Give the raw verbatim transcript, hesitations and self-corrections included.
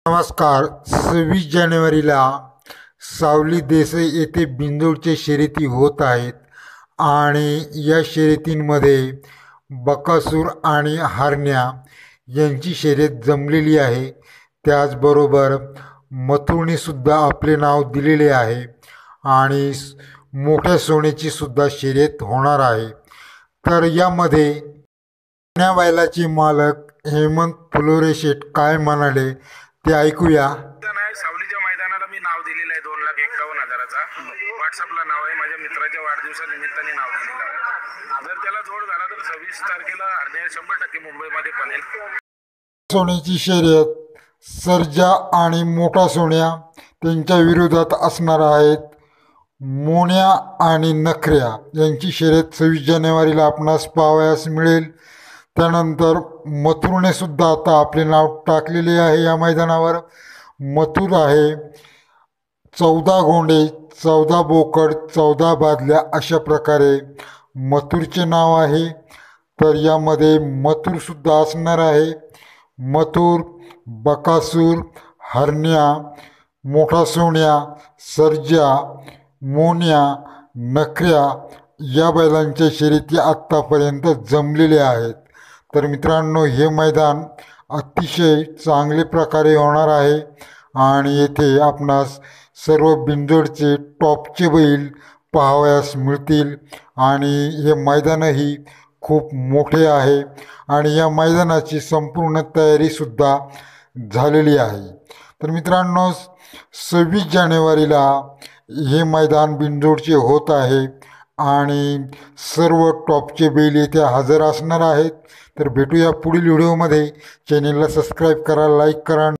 नमस्कार. सव्वीस जानेवारीला सावली देसाई येथे बिंदूरच्या शर्यती होत आहेत आणि या शर्यतींमध्ये बकासूर आणि हरण्या यांची शर्यत जमलेली आहे. त्याचबरोबर मथुरनेसुद्धा आपले नाव दिलेले आहे आणि मोठ्या सोन्याची सुद्धा शर्यत होणार आहे. तर यामध्ये या बैलाचे मालक हेमंत फुलोरे शेठ काय म्हणाले ते ऐकूया. सावलीच्या मैदानाला मी नाव दिलेलं आहे दोन लाख एक्कावन्न हजाराचा. व्हॉट्सअपला नाव आहे, माझ्या मित्राच्या वाढदिवसानिमित्ताने नाव दिलेलं आहे. जर त्याला जोड झाला तर सव्वीस तारखेला हरणे शंभर टक्के मुंबईमध्ये पळेल. सोन्याची शर्यत सर्जा आणि मोठा सोन्या त्यांच्या विरोधात असणार आहेत. मोन्या आणि नखऱ्या यांची शर्यत सव्वीस जानेवारीला आपणास पाहावयास मिळेल. त्यानंतर मथुरने सुद्धा आता आपले नाव टाकलेले आहे या मैदानावर. मथुर आहे चौदा गोंडे, चौदा बोकड, चौदा बादल्या अशा प्रकारे मथुरचे नाव आहे. तर यामध्ये मथुरसुद्धा असणार आहे. मथुर, बकासूर, हरण्या, मोठा सोन्या, सर्जा, मोन्या, नखऱ्या या बैलांच्या शर्यती आत्तापर्यंत जमलेल्या आहेत. तर मित्रांनो, हे मैदान अतिशय चांगले प्रकारे होणार आहे आणि येथे आपणास सर्व बिंदोडचे टॉपचे बैल पाहावयास मिळतील आणि हे मैदानही खूप मोठे आहे आणि या मैदानाची संपूर्ण तयारीसुद्धा झालेली आहे. तर मित्रांनो, सव्वीस जानेवारीला हे मैदान बिंदोडचे होत आहे आणि सर्व टॉपचे बैल येथे हजर असणार आहेत. तर भेटूया पुढील व्हिडिओमध्ये. चॅनेलला सबस्क्राईब करा, लाईक करा.